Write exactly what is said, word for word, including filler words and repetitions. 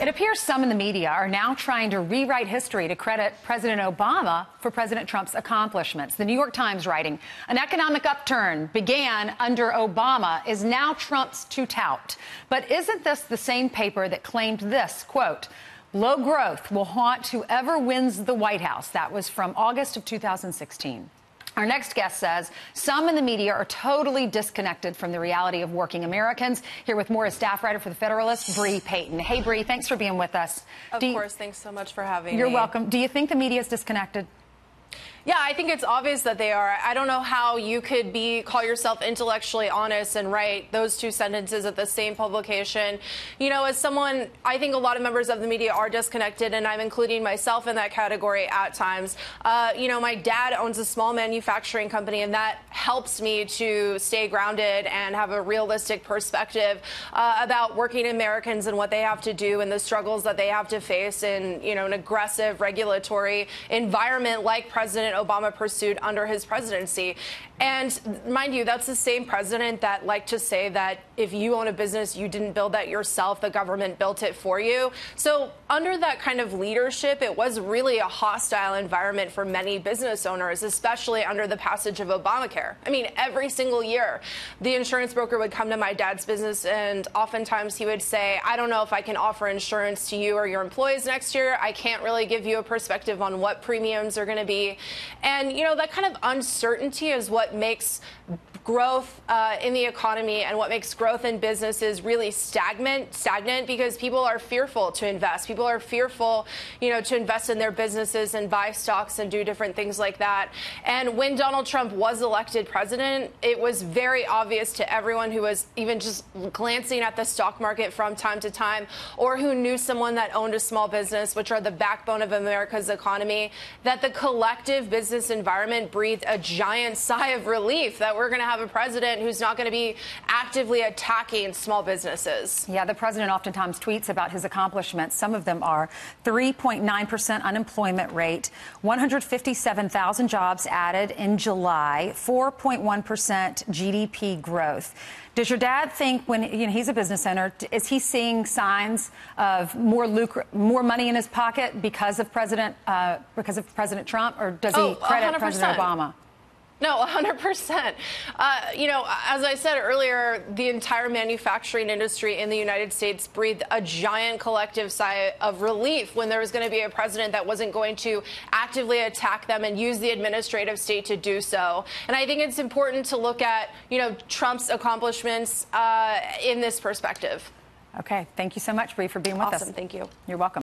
It appears some in the media are now trying to rewrite history to credit President Obama for President Trump's accomplishments. The New York Times writing, an economic upturn began under Obama is now Trump's to tout. But isn't this the same paper that claimed this, quote, low growth will haunt whoever wins the White House? That was from August of two thousand sixteen. Our next guest says some in the media are totally disconnected from the reality of working Americans. Here with more is staff writer for The Federalist, Bree Payton. Hey, Bree, thanks for being with us. Of you, course. Thanks so much for having you're me. You're welcome. Do you think the media is disconnected? Yeah, I think it's obvious that they are. I don't know how you could be call yourself intellectually honest and write those two sentences at the same publication. You know, as someone, I think a lot of members of the media are disconnected, and I'm including myself in that category at times. Uh, you know, my dad owns a small manufacturing company, and that helps me to stay grounded and have a realistic perspective uh, about working Americans and what they have to do and the struggles that they have to face in, you know, an aggressive regulatory environment like President Obama pursued under his presidency. And mind you, that's the same president that liked to say that if you own a business, you didn't build that yourself, the government built it for you. So under that kind of leadership, it was really a hostile environment for many business owners, especially under the passage of Obamacare. I mean, every single year, the insurance broker would come to my dad's business, and oftentimes he would say, I don't know if I can offer insurance to you or your employees next year. I can't really give you a perspective on what premiums are going to be. And, you know, that kind of uncertainty is what makes growth uh, in the economy and what makes growth in businesses really stagnant, stagnant because people are fearful to invest. People are fearful, you know, to invest in their businesses and buy stocks and do different things like that. And when Donald Trump was elected president, it was very obvious to everyone who was even just glancing at the stock market from time to time, or who knew someone that owned a small business, which are the backbone of America's economy, that the collective business environment breathed a giant sigh of relief that we're going to have a president who's not going to be actively attacking small businesses. Yeah, the president oftentimes tweets about his accomplishments. Some of them are three point nine percent unemployment rate, one hundred fifty-seven thousand jobs added in July, four point one percent G D P growth. Does your dad think, when you know, he's a business owner, is he seeing signs of more lucre, more money in his pocket because of President uh, because of President Trump, or does he oh, credit President Obama? No, one hundred percent. Uh, you know, as I said earlier, the entire manufacturing industry in the United States breathed a giant collective sigh of relief when there was going to be a president that wasn't going to actively attack them and use the administrative state to do so. And I think it's important to look at, you know, Trump's accomplishments uh, in this perspective. Okay. Thank you so much, Bree, for being with us. Awesome. Thank you. You're welcome.